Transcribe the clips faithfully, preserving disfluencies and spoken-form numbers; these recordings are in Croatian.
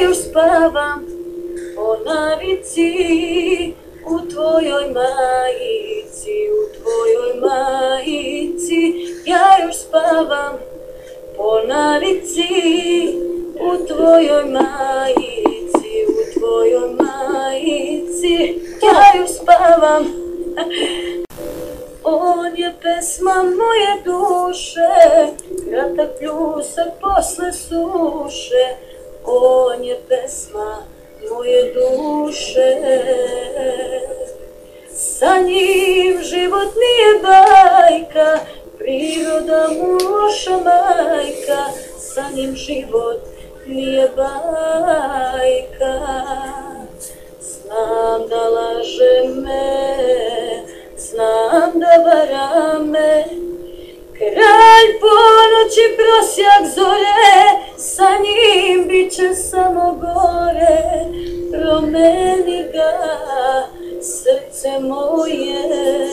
još spavam po navici u tvojoj majici, u tvojoj majici. Ja još spavam po navici u tvojoj majici, u tvojoj majici. Ja još spavam. On je pesma moje duše, kratak pljusak posle suše. On je pesma moje duše, sa njim život nije bajka, priroda muša majka. Sa njim život nije bajka, znam da laže me, znam da vara me. Kralj ponoći, prosjak zore, sa njim bit će samo gore. Promeni ga, srce moje.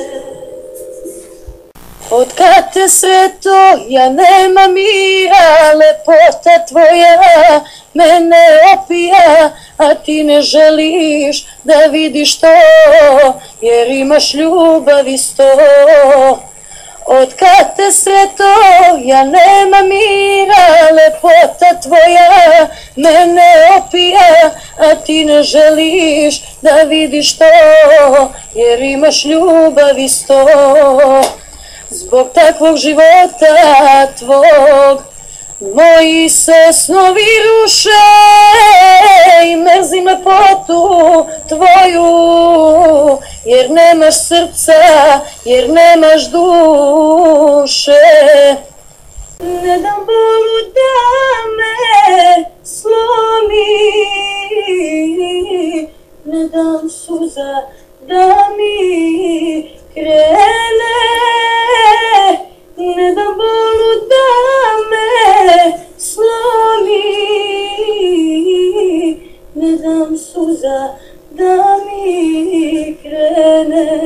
Otkad te sreto, ja nemam mira, lepota tvoja mene opija, a ti ne želiš da vidiš to, jer imaš ljubavi sto. Otkad te sreto, ja nemam mira, lepota tvoja mene opija, a ti ne želiš da vidiš to, jer imaš ljubavi sto. Zbog takvog života tvog moji se snovi ruše i mrzim lepotu tvoju, jer nemaš srca, jer nemaš duše. Ne dam bolu da me slomi, ne dam suza da mi krene. Ne dam bolu da me slomi, ne dam suza da mi krene.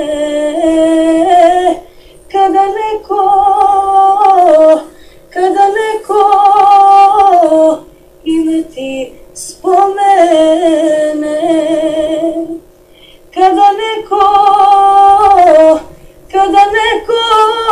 Kada neko, kada neko ime ti spomene, kada neko, kada neko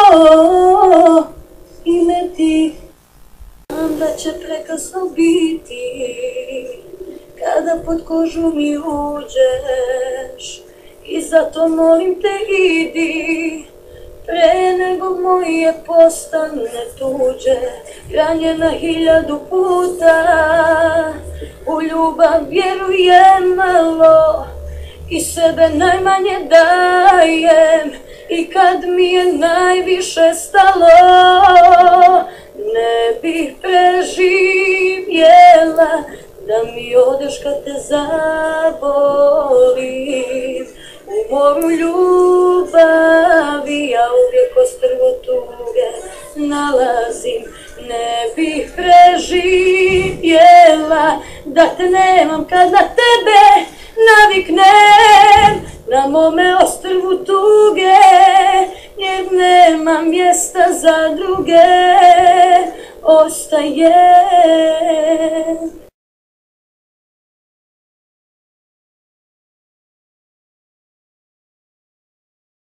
ime ti, znam da će prekasno biti kada pod kožu mi uđeš, i zato molim te idi pre nego moje postane tuđe. Ranjena hiljadu puta, u ljubav vjerujem malo i sebe najmanje dajem, i kad mi je najviše stalo ne bih preživjela da mi odeš kad te zabolim. U moru ljubavi ja uvijek ostrvo tuge nalazim, ne bih preživjela da te nemam kad na tebe naviknem. Na mome ostrvu tuge, jer nema mjesta za druge, ostaje.